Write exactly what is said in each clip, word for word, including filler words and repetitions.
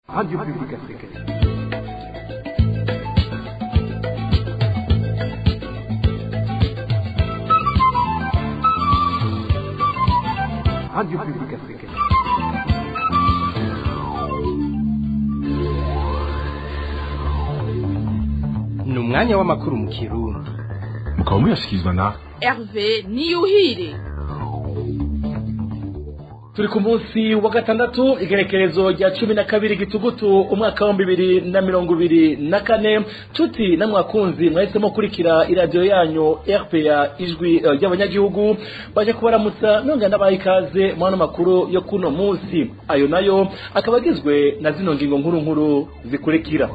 Radio Publique Africaine. Radio Publique Africaine. Ni umwanya w'amakuru mu Kirundi. Mukaba muyashyikirizwa na Hervé Niyuhire. Turi ku munsi wa gatandatu igerekerezo rya cumi na kabiri gitugutu umwaka wa bibiri na mirongo ibiri na kane. Tuti na mwakunzi mwahisemo kurikira iradio yanyu R P A ijwi ry'abanyagihugu baje kubaramutsa nonga n'abayikaze mwana makuru yo kuno munsi. Ayo nayo akabagizwe na zino ngingo nkuru nkuru zikurikira.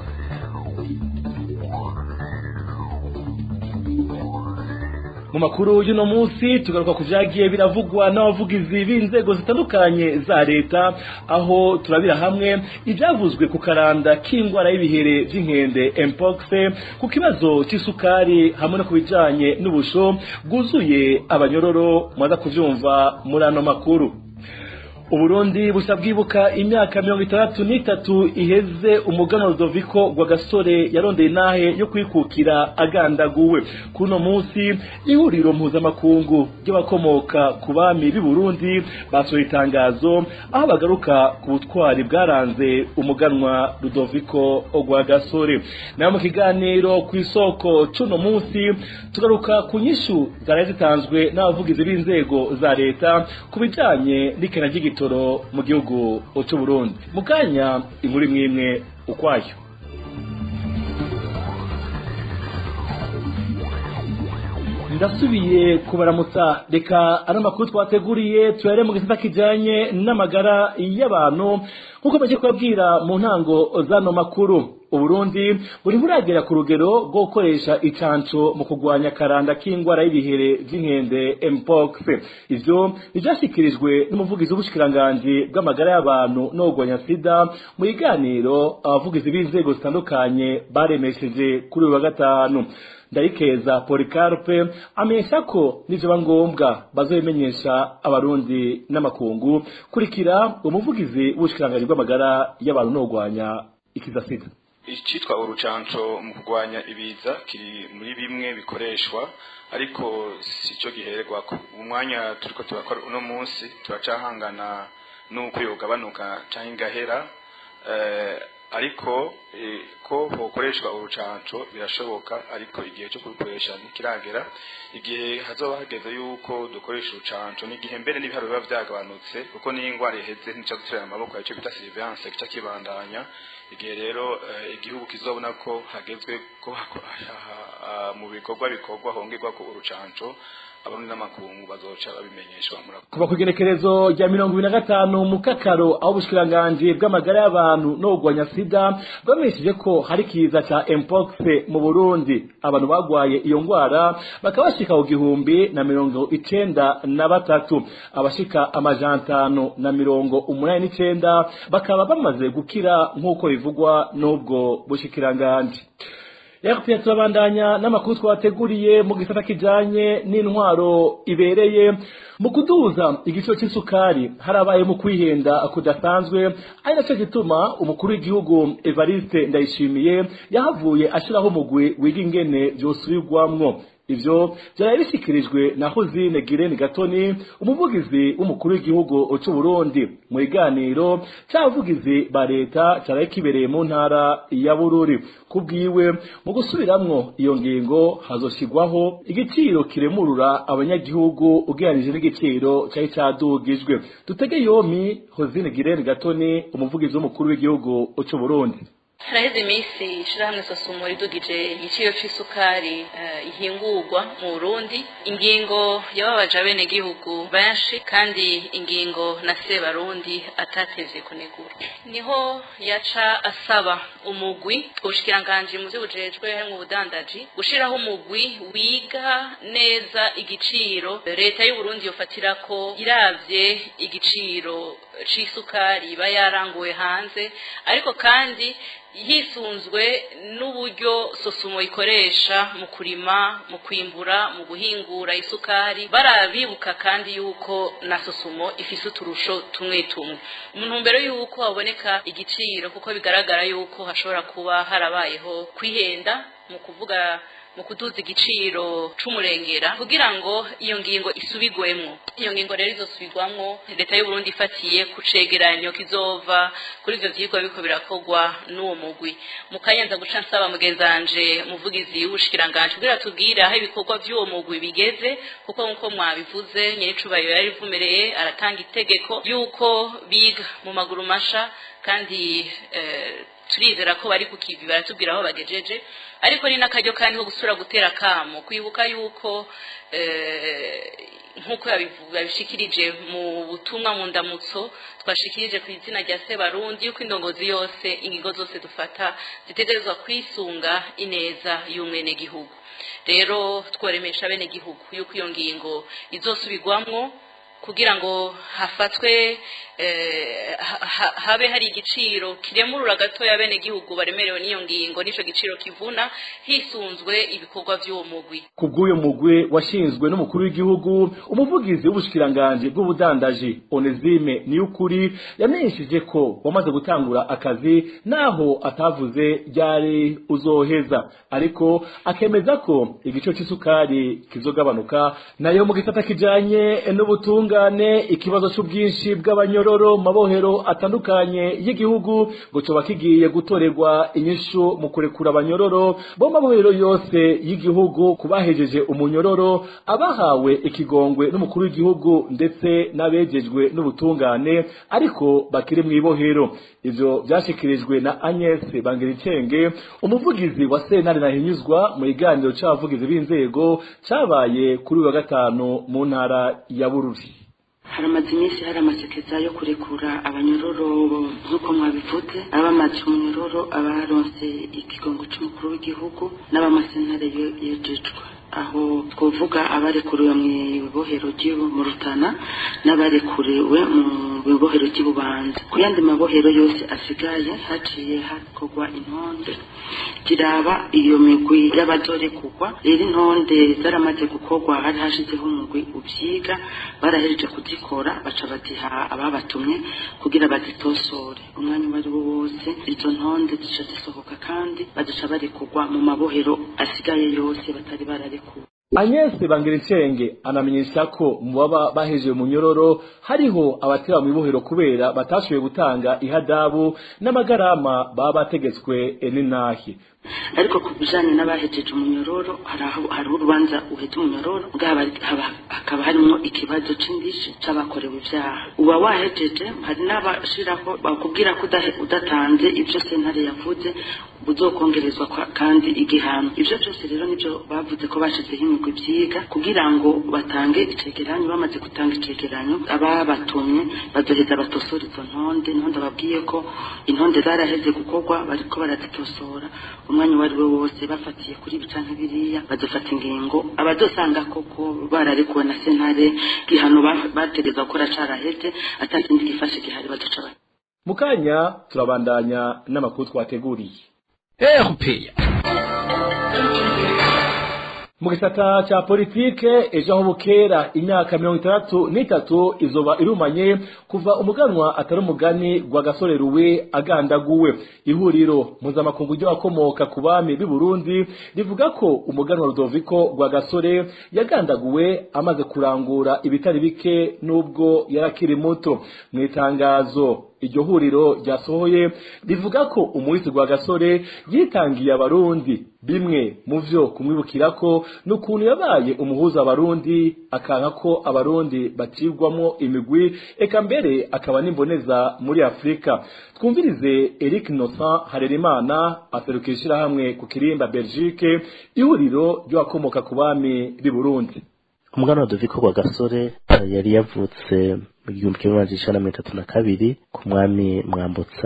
Mu makuru y'uno munsi tugaruka kuvyagiye biravugwa n'abavugizi b'inzego zitandukanye za leta, aho turabira hamwe ivyavuzwe ku karanda k'ingwara y'ibihere vy'inkende mpox, ku kibazo c'isukari hamwe no kubijanye n'ubusho bwuzuye abanyororo. Mwaza kuvyumva muri ano makuru. Uburundi busa bwibuka imyaka mirongo itandatu n'itatu iheze umugano Rudoviko gwa Gasore yarondeye nahe yo kwikukira agandaguwe. Kuno munsi ihuriro mpuzamakungu ry'abakomoka ku bami b'i Burundi basohoye itangazo aho bagaruka ku butwari bwaranze umuganwa Rudoviko gwa Gasore. Na mu kiganiro ku isoko cuno munsi tugaruka ku nyishu zari zitanzwe n'abavugizi b'inzego za leta kubijanye n'ikena ry'igitoro mu gihugu cy'u Burundi. Mukanya inkuru imwe ukwayo. Ndasubiye kubaramutsa. Reka ano makuru twateguriye tuyare mu gisata kijanye n'amagara y'abantu nkuko baje kubabwira mu ntango zano makuru. Uburundi buri buragera ku rugero rwo gukoresha icanco mu kugwanya karanda k'ingwara y'ibihere vy'inkende mpox. Ivyo bijashikirijwe n'umuvugizi w'ubushikiranganje bw'amagara y'abantu no kugwanya sida mu iganiro abavugizi b'inzego zitandukanye baremesheje kuri uyu wa gatanu. Ndayikeza Policarpe amenyesha ko nivyo ngombwa bazobimenyesha abarundi n'amakungu. Kurikira umuvugizi w'ubushikiranganje bw'amagara y'abantu no kugwanya ikiza sida. Icitwa urucanco mu kugwanya ibiza kiri muri bimwe bikoreshwa, ariko sico gihererwa ku umwanya turiko turakora uno munsi. Turacahangana nuko yogabanuka canke gahera, eh ariko e, ko hokoreshwa urucanco birashoboka, ariko igihe cyo kurukoresha ntikiragera. Igihe hazoba hageze yuko dukoresha urucanco n'igihe mbere n'ibiharo biba vyagabanutse, kuko ni ingwara iheze nica guterera amaboko yaco bita surveillance kica kibandanya. Igihe rero uh, igihugu kizobona ko hagezwe ko mu bikorwa bikorwa hongerwa ko urucanco, abantu n'amakungu bazoca babimenyeshwa. Kuba kugerekerezo rya mirongo ibiri na gatanu mu Kakaro aho ubushikiranganje bw'amagara y'abantu no kugwanya sida bwamenyesheje ko hari kiza ca mpox mu Burundi. Abantu bagwaye iyo ngwara bakabashika ku gihumbi na mirongo icenda na batatu, abashika amajana atanu na mirongo umunani n'icenda bakaba bamaze gukira nk'uko bivugwa n'ubwo bushikiranganje. Yakuye turabandanya n'amakuru twateguriye mu gisata kijanye n'intwaro ibereye. Mu kuduza igiciro c'isukari harabaye mu kwihenda kudasanzwe, ari naco gituma umukuru w'igihugu Evariste Ndayishimiye yahavuye ashiraho umugwi wiga ingene vyosubirwamwo. Ivyo vyari bisikirijwe na Hozine Girene Gatoni, umuvugizi w'umukuru w'igihugu cy'u Burundi mu iganiro c'abavugizi ba leta caraye kibereye mu ntara ya Bururi. Kubwiwe mu gusubiramwo iyo ngingo hazoshigwaho igiciro kiremurura abanyagihugu ugereranije n'igiciro cari cadugijwe. Dutege yomi Hozine Girene Gatoni, umuvugizi w'umukuru w'igihugu cy'u Burundi. Haraheze imisi ishirahamwe Sosumo ridugije igiciro c'isukari uh, ihingurwa mu Burundi. Ingingo yababaje abene gihugu benshi, kandi ingingo na se Barundi atateze kunegura. Niho yaca asaba umugwi ubushikiranganje mu by'ubujejwe harimo ubudandaji gushiraho umugwi wiga neza igiciro leta y'u Burundi yofatira ko iravye igiciro c'isukari iba yaranguwe hanze ariko kandi hisunzwe n'uburyo sosumo ikoresha mu kurima mu kwimbura mu guhingura isukari barabibuka kandi yuko na sosumo ifise uturusho tumwe tumwe umuntu mbere yuko haboneka igiciro kuko bigaragara yuko hashobora kuba harabayeho kwihenda mu kuvuga mu kuduza igiciro c'umurengera kugira ngo iyo ngingo isubigwemwo iyo ngingo rero izosubigwamwo leta y'u Burundi ifatiye ku cegeranyo kizova kuri ivyo vyigwa biko birakogwa n'uwo mugwi mukanyanza guca nsaba mugenzanje muvugizi w'ubushikiranganje kugira tubwire aho ibikorwa vy'uwo mugwi bigeze kuko nkuko mwabivuze nyiricubayo yarivumereye aratanga itegeko yuko biga mu maguru masha kandi eh, turizera ko bari kukivi baratubwira aho bagejeje ariko ni nakaryo kandi ho gusura gutera kamo kwibuka yuko eh nkuko yabishikirije mu butumwa mu ndamutso twashikirije ku izina rya Sebarundi yuko indongozi yose ingigo zose dufata zitegerezwa kwisunga ineza y'umwene gihugu rero tworemesha bene gihugu yuko iyo ngingo izosubigwamwo kugira ngo hafatwe eh, ha, habe hari igiciro kiremurura gato ya bene gihugu baremerewe n'iyo ngingo nico giciro kivuna hisunzwe ibikorwa by'uwo mugwi kubw'uyo mugwi washinzwe n'umukuru w'igihugu umuvugizi w'ubushikiranganje bw'ubudandaji Onezime Niyukuri yamenyesheje ko wamaze gutangura akazi naho atavuze ryari uzoheza ariko akemeza ko igico c'isukari kizogabanuka nayo mu gisata kijanye n'ubutunga ngane ikibazo cy'ubwinshi bw'abanyororo mabohero atandukanye y'igihugu ngo coba kigiye gutorerwa inyishu mu kurekura abanyororo bo mabohero yose y'igihugu kubahejeje umunyororo abahawe ikigongwe n'umukuru w'igihugu ndetse n'abejejwe n'ubutungane ariko bakiri mu ibohero ivyo byashikirijwe na Agnes Bangiricenge umuvugizi wa Sentare nahinyuzwa mu iganiro c'abavugizi b'inzego cabaye kuri wa gatanu mu ntara ya Bururi haramaze iminsi hari amasekeza yo kurekura abanyororo nk'uko mwabivuze abamaze umunyororo abaronse ikigongo c'umukuru w'igihugu n'abamasentare yejejwe aho twovuga abarekuriwe mu ibohero ry'ibu mu Rutana n'abarekuriwe mu ibohero ry'Ibubanza ku yandi mabohero yose asigaye haciye hakorwa intonde kiraba iyo migwi y'abazorekugwa rero intonde zaramaze gukorwa hari hashizeho umugwi ubyiga barahereje kuzikora baca batiha ababatumye kugira bazitosore umwanya wari wo wose izo ntonde zica zisohoka kandi baduca barekugwa mu mabohero asigaye yose batari barare Agnes Bangiricenge anamenyesha ko mu baba baheje mu nyororo hariho abatera mu ibohero kubera batashoboye gutanga ihadabu n'amagarama baba bategetswe eninahi ariko kubijanye n'abahejeje umunyororo haraho hari urubanza uheze umunyororo ngaba hakaba harimo ikibazo c'indishi c'abakorewe ivyaha uba wahejeje hari n'abashirako bakubwira ko udatanze ivyo sentare yavuze buzokongerezwa kandi igihano ivyo byose rero nivyo bavuze ko bashizeho imigwi vyiga kugira ngo batange icegeranyo bamaze gutanga icegeranyo ababatumye bazoheza batosora izo ntonde ntonde babwiye ko intonde zaraheze gukorwa bariko barazitosora umwanya wari we wose bafatiye kuri bicanke biriya bazofata ingingo abazosanga koko bararekuwe na sentare gihano bategeza gukora caraheze atakindi gifashe gihari baduca mukanya turabandanya n'amakuru twateguriye erupeya mu gisata cha politike ejo aho bukera imyaka mirongo itandatu n'itatu izoba irumanye kuva umuganwa atari umugani gwa gasoreruwe agandaguwe ihuriro mpuzamakungu ry'abakomoka ku bami b'i Burundi rivuga ko umuganwa Rudoviko gwa gasore yagandaguwe amaze kurangura ibitari bike nubwo yarakiri muto mu itangazo iryo huriro ryasohoye rivuga ko umuhisi gwa gasore yitangiye abarundi bimwe mu vyo kumwibukirako n'ukuntu yabaye umuhuza abarundi akanka ko abarundi bacibwamo imigwi eka mbere akaba n'imboneza muri Afrika twumvirize Eric Innocent Harerimana aserukishira hamwe ku Kirimba Belgique ihuriro ry'abakomoka ku bami b'i Burundi umuganwa Rudoviko gwa gasore yari yavutse mu gihumbi kimwe magana icenda na mirongo itatu na kabiri ku mwami Mwambutsa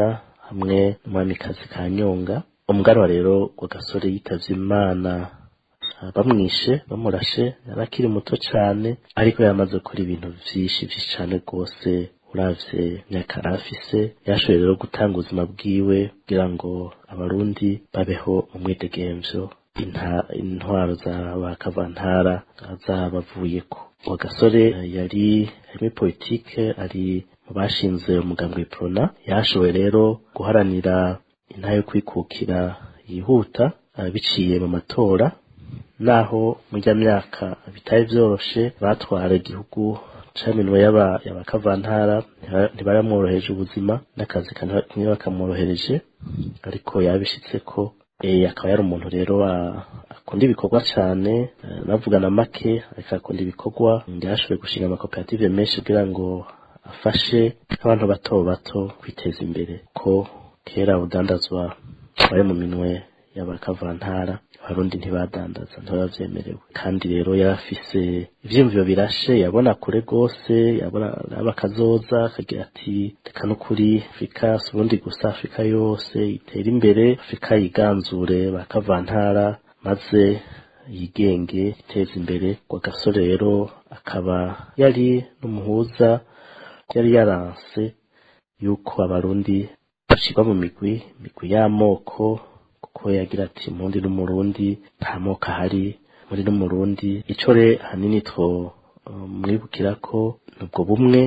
hamwe n'umwamikazi Kanyonga. Umuganwa rero wa gasore yitavye Imana bamwishe bamurashe yarakiri muto cane, ariko yamaze gukora ibintu vyinshi vyinshi cane rwose. Uravye myaka arafise, yashoboye rero gutanga ubuzima bwiwe kugira ngo abarundi babeho umwidegemvyo intwaro za bakavantara zabavuyeko. Wa gasore yari muri politike, ari mu bashinze umugambi w'Iprona. Yashoboye rero guharanira intayo kwikukira yihuta biciye mu matora, naho mu myaka bitari vyoroshe batwara igihugu caminwe yaba yabakavantara ntibaramworoheje ubuzima n'akazi kanwe bakamworohereje, ariko yabishitseko. Eh akaba yari umuntu rero akunda ibikorwa cyane, navugana make ariko akunda ibikorwa. Ndashoboye gushinga amakoperative menshi kugira ngo afashe abantu bato bato kwiteza imbere, ko kera udandazwa bari mu minwe y'abakavantara, abarundi ntibadandaza ntibavyemerewe. Kandi rero yarafise ivyimviro birashe, yabona kure gose, yabona abakazoza akagira ati reka no kuri Afrika subundi gusa Afrika yose itera imbere, Afrika yiganzure bakavantara maze yigenge iteza imbere. Kwa gasore rero akaba yari n'umuhuza, yari yaranse yuko abarundi bashirwa mu migwi migwi y'amoko, kuko yagira ati mundi n'umurundi nta moko ahari, muri n'umurundi. Ico re hanini two mwibukira ko nubwo bumwe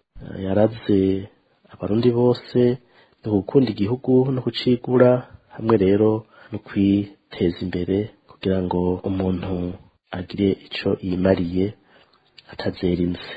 yaraze abarundi bose no gukunda igihugu no kucigura hamwe, rero no kwiteza imbere kugira ngo umuntu agire ico yimariye atazerinze.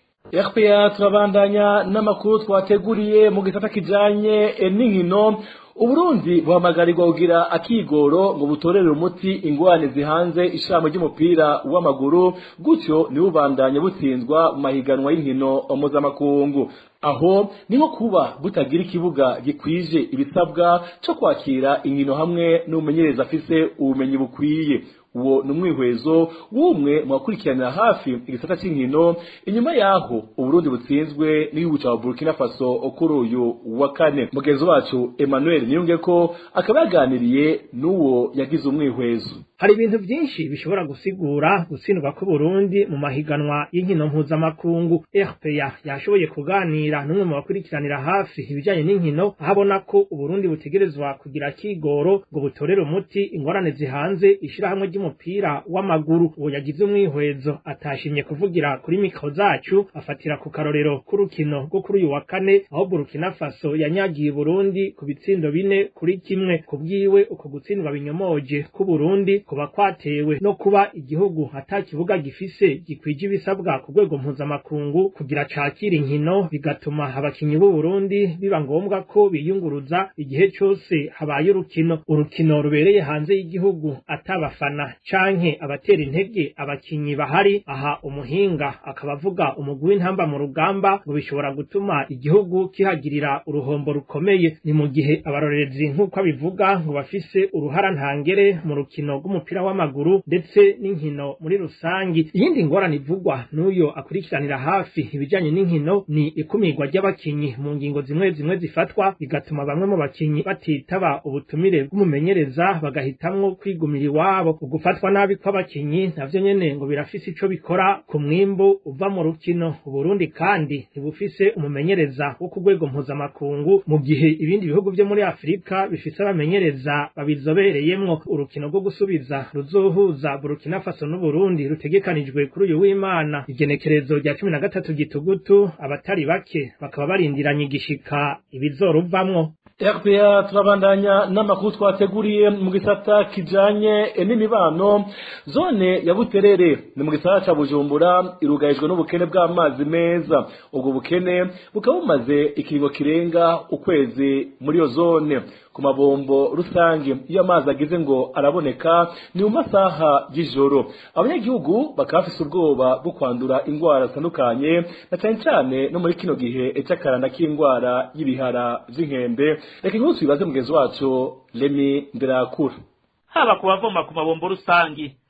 R P A turabandanya n'amakuru twateguriye mu gisata kijanye n'inkino. Uburundi buhamagarirwa kugira akigoro ngo butorere umuti ingwane zihanze ishamo ry'umupira w'amaguru, gutyo ni bubandanye butsinzwa mu mahiganwa y'inkino mpuzamakungu. Aho ni nko kuba butagira ikibuga gikwije ibisabwa cyo kwakira inkino hamwe n'umumenyereza afise ubumenyi bukwiye. Uwo numwihwezo wumwe mu bakurikiranira hafi igisata cy'inkino. Inyuma yaho Uburundi butsinzwe n'igihugu cya Burkina Faso kuri uyu wa kane. Mugenzi wacu Emmanuel Niyunge ko akabaganiriye n'uwo yagize umwihwezo. Hari ibintu byinshi bishobora gusigura gutsindwa ku Burundi mu mahiganwa y'inkino mpuzamakungu. R P A yashoboye kuganira n'umwe mu bakurikiranira hafi ibijanye n'inkino, ahabona ko Uburundi butegerezwa kugira kigoro ngo butorere umuti ingorane zihanze ishirahamwe ry'umupira w'amaguru. Uwo yagize umwihwezo atashimye kuvugira kuri mikro zacu, afatira ku karorero k'urukino rwo kuri uyu wa kane, aho Burkina Faso yanyagiye Burundi ku bitsindo bine kuri kimwe. Kubwiwe uko gutsindwa binyomoje ku Burundi kuba kwatewe no kuba igihugu hatakivuga gifise gikwije ibisabwa ku rwego mpuzamakungu kugira cakira inkino, bigatuma abakinyi b'u Burundi biba ngombwa ko biyunguruza igihe cyose habaye urukino. Urukino rubereye hanze y'igihugu atabafana canke abatera intege abakinyi bahari. Aha umuhinga akabavuga umugwi w'intamba mu rugamba ngo bishobora gutuma igihugu kihagirira uruhombo rukomeye. Ni mu gihe abarorerezi nk'uko abivuga ngo bafise uruhara ntangere mu rukino rw'umupira w'amaguru ndetse n'inkino muri rusangi. Iyindi ngorane ivugwa n'uyo akurikiranira hafi ibijanye n'inkino ni ikumirwa ry'abakinyi mu ngingo zimwe zimwe zifatwa, bigatuma bamwe mu bakinyi batitaba ubutumire bw'umumenyereza bagahitamwo kwigumira iwabo. Ugufatwa nabi kw'abakinyi navyo nyene ngo birafise ico bikora ku mwimbu uva mu rukino. Uburundi kandi ntibufise umumenyereza wo ku rwego mpuzamakungu, mu gihe ibindi bihugu vyo muri Afrika bifise abamenyereza babizobereyemwo. Urukino rwo gusubiza ruzohuza Burkina Faso n'Uburundi rutegekanijwe kuri uyu w'Imana igenekerezo rya cumi na gatatu gitugutu. Abatari bake bakaba barindiranye igishika ibizoruvamwo. R P A turabandanya n'amakuru twateguriye mu gisata kijanye n'imibano. Zone ya Buterere ni mu gisata ca Bujumbura irugayijwe n'ubukene bw'amazi meza. Ubwo bukene bukaba bumaze ikiringo kirenga ukwezi muri yo zone. Ku mabombo rusange iyo amazi agize ngo araboneka ni mu masaha y'ijoro. Abanyagihugu bakafise ubwoba bwo kwandura ingwara zitandukanye, na cyane cyane no muri kino gihe cy'akaranda k'ingwara y'ibihara vy'inkende. Reka inkuru bibaze mugenzi wacu Lemi Ndirakura. Haba ku bavoma ku mabombo rusangi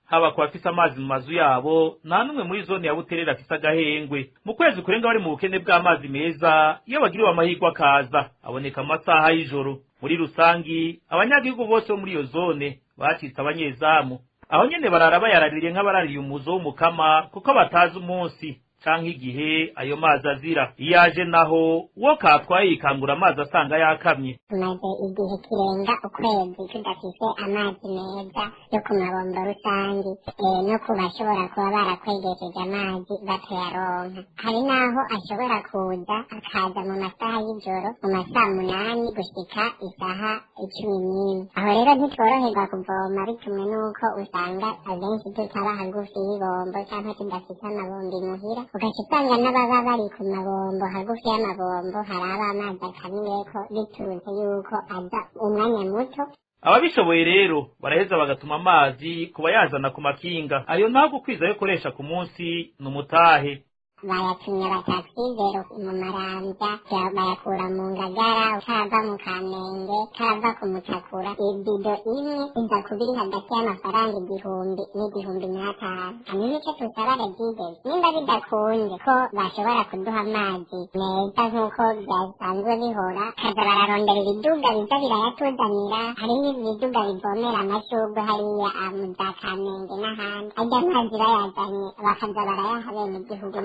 haba ku bafise amazi mu mazu yabo nta n'umwe muri zone ya Buterere afise agahengwe. Mu kwezi kurenga bari mu bukene bw'amazi meza, iyo bagiriwe amahirwe akaza aboneka mu masaha y'ijoro. Muri rusangi abanyagihugu bose bo muri iyo zone bacitse abanyezamu, aho nyene barara bayaraririye nk'abarariye umuzo w'umukama kuko batazi umunsi canke igihe ayo mazi azira. Iyaje naho uwo katwaye yikangura amazi asanga yakamye. Tumaze igihe kirenga ukwezi tudafise amazi meza yo ku mabombo rusangi, no ku bashobora kuba barakwegesheje amazi batayaronka. Hari naho ashobora kuza akaza mu masaha y'ijoro mu masaha munani gushika isaha icumi n'imwe. Aho rero ntitworoherwa kuvoma bitumwe n'uko usanga abenshi tutaba hagufi y'ibombo canke tudafise amabombo imuhira, ugaca usanga n'ababa bari ku mabombo hagufi y'amabombo haraba amazi akamyeko biturutse yuko aza umwanya muto. Ababishoboye rero baraheza bagatuma amazi kuba yazana ku makinga, ayo ntaho gukwiza yo koresha ku munsi n'umutahe. Bayatumye batakwizero mu Maramvya, bayakura mu Ngagara, kava mu Kamenge, kava ku Mutakura. Ibido imwe iza kubiri hagati y'amafaranga igihumbi n'igihumbi n'atanu. Hanyuma icyo tusaba Regidezi, nimba bidakunze ko bashobora kuduha amazi meza nk'uko byasanzwe bihora, kaza bararondera ibiduga biza birayatuzanira. Hariho ibiduga bivomera amashurwe hariya mu za Kamenge n'ahandi, ajya amazi bayazanye bakaza barayaha bene igihugu.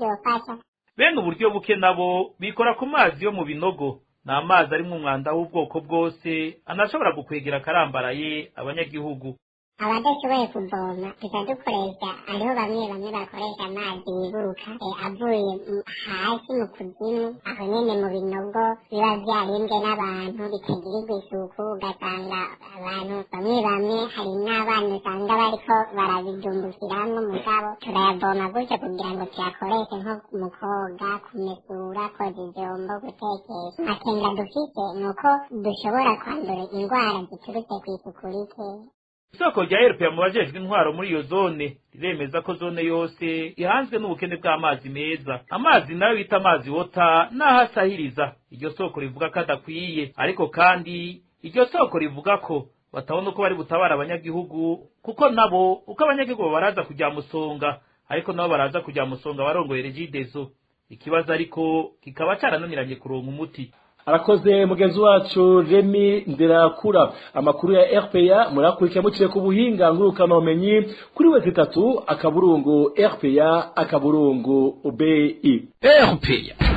Bene uburyo buke nabo bikora ku mazi yo mu binogo, ni amazi ari mu mwanda w'ubwoko bwose anashobora gukwegera akarambaraye abanyagihugu. Abadashoboye kuvoma tuza dukoresha, hariho bamwe bamwe bakoresha amazi yiburuka avuye hasi mu kuzimu, aho nyene mu binogo biba vyarimbwe n'abantu bitagirirwa isuku. Ugasanga abantu bamwe bamwe hari n'abana usanga bariko barabijumbukiramwo, mugabo turayavoma gutyo kugira ngo tuyakoreshe nko mu koga, kumesura, koza ivyombo, gutekesha. Amakenga dufise nuko dushobora kwandura ingwara ziturutse kw'isuku rike. Isoko rya R P A mu bajejwe intwaro muri iyo zone riremeza ko zone yose ihanzwe n'ubukene bw'amazi meza. Amazi nayo bita amazi wota naho asahiriza, iryo soko rivuga ko adakwiye, ariko kandi iryo soko rivuga ko batabona uko bari butabara abanyagihugu, kuko nabo uko abanyagihugu baraza kujya musonga, ariko nabo baraza kujya musonga barongoye Regideso. Ikibazo ariko kikaba carananiranye kuronka umuti. Arakoze mugenzi wacu Remy Nderakura. Amakuru ya R P A murakurikira muciye ku buhinga ngurukana ubumenyi kuri wese itatu akaburungu R P A akaburungu B I. R P A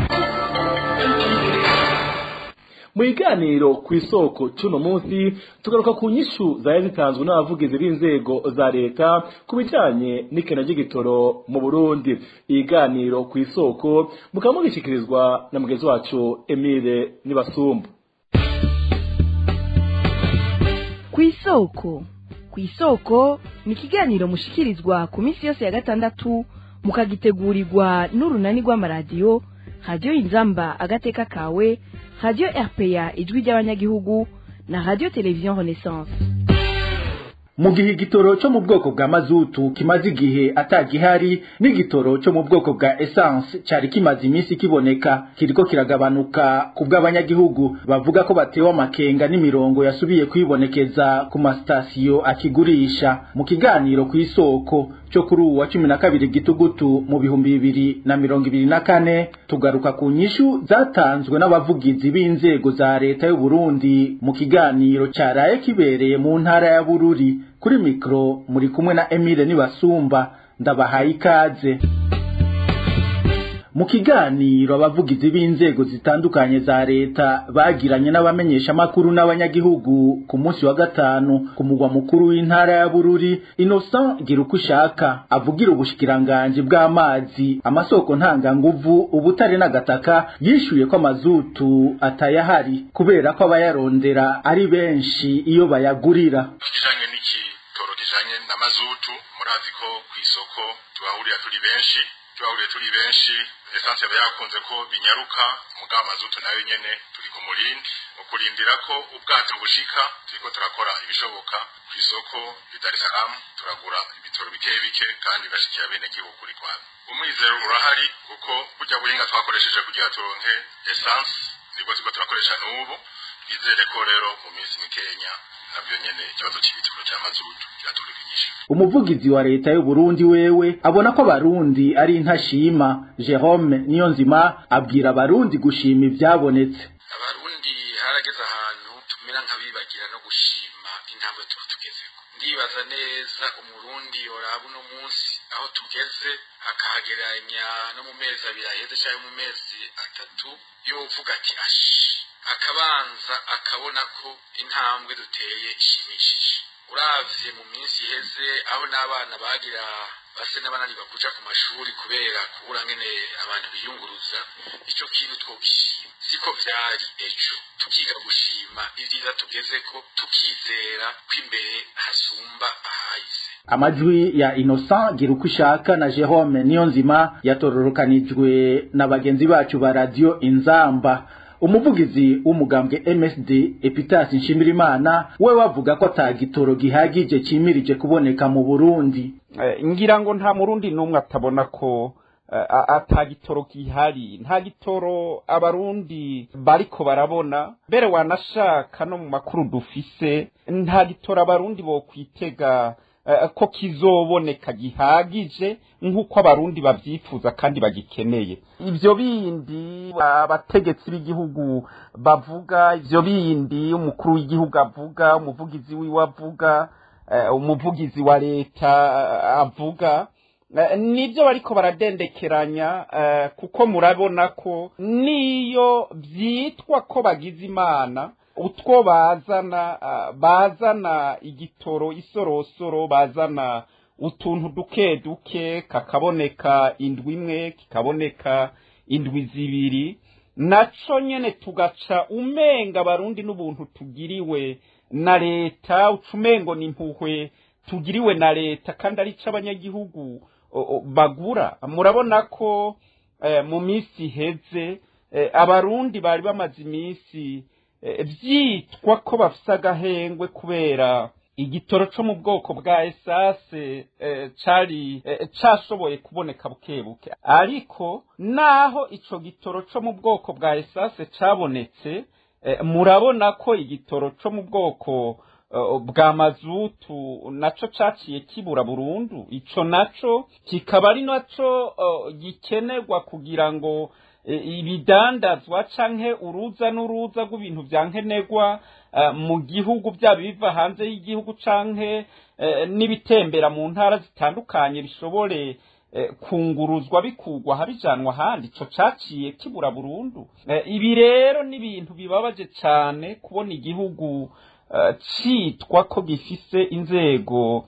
mu iganiro ku isoko cuno munsi tugaruka ku nyishu zari zitanzwe n'abavugizi b'inzego za leta ku bijanye n'ikena ry'igitoro mu Burundi. Iganiro ku isoko mukaba mugishikirizwa na mugenzi wacu Emile Nibasumbu. Ku isoko ku isoko ni ikiganiro mushikirizwa ku minsi yose ya gatandatu mukagitegurirwa n'urunani rw'amaradiyo Radio Inzamba agateka kawe, Radio R P A ijwi ry'abanyagihugu na Radio Television Renaissance. Mu gihe igitoro cyo mu bwoko bwa mazutu kimaze igihe atagihari, n'igitoro cyo mu bwoko bwa essence cyari kimaze iminsi kiboneka kiriko kiragabanuka ku bw'abanyagihugu bavuga ko batewe amakenga n'imirongo yasubiye kwibonekeza ku mastasiyo akigurisha. Mu kiganiro ku isoko cyo kuri uwa cumi na kabiri gitugutu mu bihumbi bibiri na mirongo ibiri na kane tugaruka ku nyishu zatanzwe n'abavugizi b'inzego za leta y'u Burundi mu kiganiro cyaraye kibereye mu ntara ya Bururi. Kuri mikro muri kumwe na Emile Nibasumba, ndabahaye ikaze. Mu kiganiro abavugizi b'inzego zitandukanye za leta bagiranye n'abamenyesha makuru n'abanyagihugu ku munsi wa gatanu ku mugwa mukuru w'intara ya Bururi, Innocent Girukushaka avugira ubushikiranganje bw'amazi, amasoko ntanganguvu, ubutare n'agataka yishuye ko amazutu atayahari kubera ko abayarondera ari benshi iyo bayagurira. Kijanye n'iki toro kijanye n'amazutu murazi ko kwisoko tubahurira turi benshi tubahuriye turi benshi essence yaba yakunze ko binyaruka mugabo amazutu nayo nyene turi ku murindi ukurindira ko ubwato bushika turiko turakora ibishoboka ku isoko i Dar es Salaam turagura ibitoro bike bike kandi bashikira bene gihugu kuri kwabo. Umwizero urahari kuko burya buhinga twakoresheje kugira turonke essence nibwo tuko turakoresha n'ubu. Bizere ko rero mu minsi mikenya nabyo nyene ikibazo cy'ibitoro cya mazutu kiratoreka inyishu. Umuvugizi wa leta y'u Burundi wewe abona ko abarundi ari intashima. Jerome Niyonzima abwira abarundi gushima ivyabonetse. Abarundi harageze ahantu tumera nk'abibagira no gushima intambwe tuba tugezeko. Ndibaza neza umurundi yoraba uno munsi aho tugeze akahageranya no mu mezi abiri aheze cyangwa mu mezi atatu yovuga ati ashi akabanza akabona ko intambwe duteye ishimishije. Uravye mu minsi iheze aho n'abana bagira base n'abananirwa kuja ku mashuri kubera kubura ngene abantu biyunguruza, ico kintu twogishima siko vyari ejo. Tukiga gushima ivyiza tugezeko, tukizera ko imbere hasumba ahahise. Amajwi ya Innocent Girukushaka na Jerome Niyonzima yatororokanijwe na bagenzi bacu ba radio Inzamba. Umuvugizi w'umugambwe M S D Epitas Nshimirimana we wavuga ko atagitoro gihagije cimirije kuboneka mu Burundi. Eh, ngira ngo nta murundi numwe atabona ko uh, atagitoro gihari, nta gitoro abarundi bariko barabona. Bere wanashaka no mu makuru dufise nta gitoro abarundi bo kwitega Uh, ko kizoboneka gihagije nk'uko abarundi bavyifuza kandi bagikeneye. Ivyo bindi abategetsi b'igihugu bavuga, ivyo bindi umukuru w'igihugu avuga, umuvugizi wiwe avuga, uh, umuvugizi wa leta uh, avuga, uh, nivyo bariko baradendekeranya uh, kuko murabona ko niyo vyitwa ko bagize Imana utwo bazana uh, bazana igitoro isorosoro, bazana utuntu duke duke, kakaboneka indwi imwe, kikaboneka indwi zibiri, naco nyene tugaca umenga barundi n'ubuntu tugiriwe na leta, ucumengo n'impuhwe tugiriwe na leta kandi ari c'abanyagihugu bagura. Murabona ko eh, mu misi heze eh, abarundi bari bamaze imisi vyitwa ko bafise agahengwe kubera igitoro co mu bwoko bwa esase eh, cari eh, cashoboye kuboneka bukebuke. Ariko naho ico gitoro co mu bwoko bwa esase cabonetse, eh, murabona ko igitoro co mu bwoko uh, bwa mazutu naco caciye kibura burundu. Ico naco kikaba ari naco uh, gikenerwa kugira ngo ibidandazwa canke uruza n'uruza rw'ibintu vyankenerwa uh, mu gihugu byaba biva hanze y'igihugu canke uh, n'ibitembera mu ntara zitandukanye bishobore uh, kunguruzwa bikugwa habijanwa handi. Ico caciye kibura burundu. Uh, ibi rero ni ibintu bibabaje cane kubona igihugu uh, citwa ko gifise inzego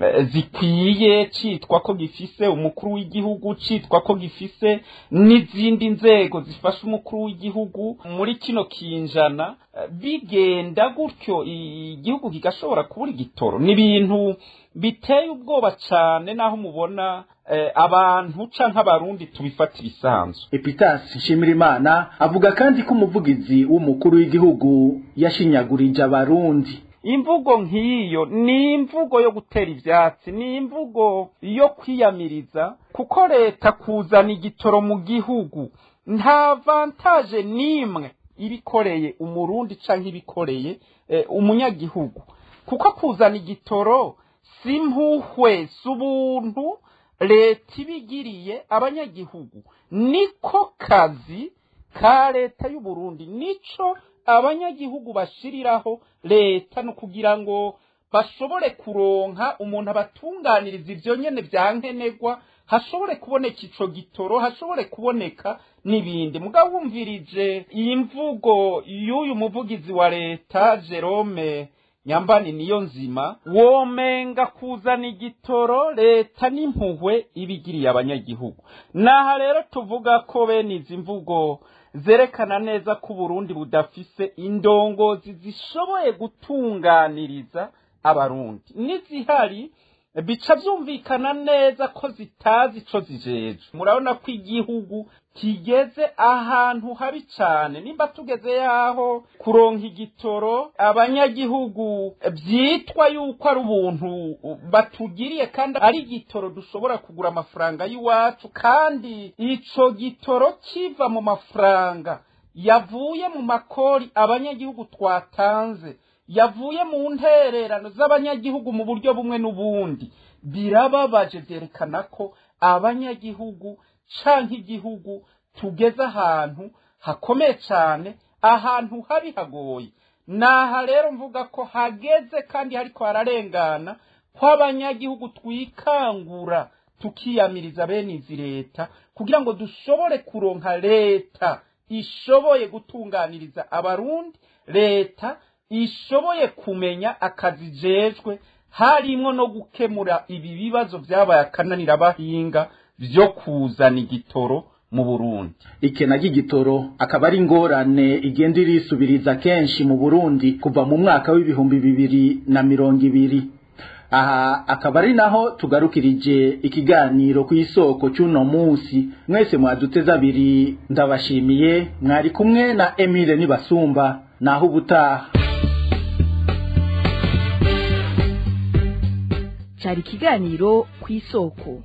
zikwiye, citwa ko gifise umukuru w'igihugu, citwa ko gifise n'izindi nzego zifasha umukuru w'igihugu muri kino kinjana, bigenda gutyo igihugu kigashobora kubura igitoro. Ni ibintu biteye ubwoba cane, naho mubona eh, abantu canke abarundi tubifata ibisanzwe. Epitas Nshimirimana avuga kandi ko umuvugizi w'umukuru w'igihugu yashinyagurije abarundi. Imvugo nk'iyo ni imvugo yo gutera ivyatsi, ni imvugo yo kwiyamiriza, kuko leta kuzana igitoro mu gihugu nta avantage nimwe ibikoreye umurundi canke ibikoreye e, umunyagihugu. Kuko kuzana igitoro si mpuhwe, subuntu leta ibigiriye abanyagihugu. Niko kazi ka leta y'u Burundi, nico abanyagihugu bashiriraho leta no kugira ngo bashobore kuronka umuntu abatunganiriza ivyo nyene vyankenerwa, hashobore kuboneka ico gitoro, hashobore kuboneka n'ibindi. Mugabo wumvirije iyi mvugo y'uyu muvugizi wa leta Jerome Nyambani Niyonzima, womenga kuzana igitoro leta n'impuhwe ibigiriye abanyagihugu. Naha rero tuvuga ko bene izi mvugo zerekana neza ko Burundi budafise indongozi zishoboye gutunganiriza abarundi. Nizihari bica vyumvikana neza ko zitazi ico zijeje. Murabona ko igihugu kigeze ahantu habi cane. Nimba tugeze yaho kuronka igitoro abanyagihugu vyitwa yuko ari ubuntu batugiriye, kandi ari igitoro dushobora kugura amafaranga y'iwacu, kandi ico gitoro kiva mu mafaranga yavuye mu makori abanyagihugu twatanze yavuye mu ntererano z'abanyagihugu mu buryo bumwe n'ubundi birababaje vyerekana ko abanyagihugu canke igihugu tugeze ahantu hakomeye cyane ahantu habi hagoye naha rero mvuga ko hageze kandi hariko hararengana kw'abanyagihugu twikangura tukiyamiriza bene izi leta kugira ngo dushobore kuronka leta ishoboye gutunganiriza abarundi leta ishoboye kumenya akazi jejwe harimwo no gukemura ibi bibazo vyabaye akananira abahinga vyo kuzana igitoro mu Burundi. Ikena ry'igitoro akaba ari ingorane igenda irisubiriza kenshi mu Burundi kuva mu mwaka w'ibihumbi bibiri na mirongo ibiri. Aha akaba ari naho tugarukirije ikiganiro ku isoko cy'uno munsi. Mwese mwaduteza abiri ndabashimiye, mwari kumwe na Emile Nibasumba naho ubutaha. Cyari ikiganiro ku isoko.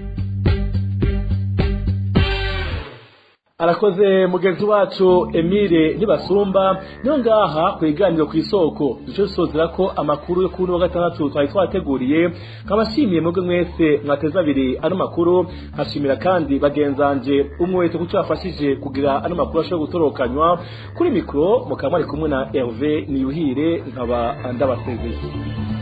Arakoze mugenzi wacu Emile Nibasumba niyo ngaha kwiganiro ku isoko duce sozera ko amakuru yo kuri wa gatandatu twari twateguriye kabashimiye mwebwe mwese mwateza abiri ano makuru hashimira kandi bagenzanje umwe wese kuco yafashije kugira ano makuru ashobora gutorokanywa kuri mikro mukamari kumwe na Hervé Niyuhire nkaba ndabasezeye.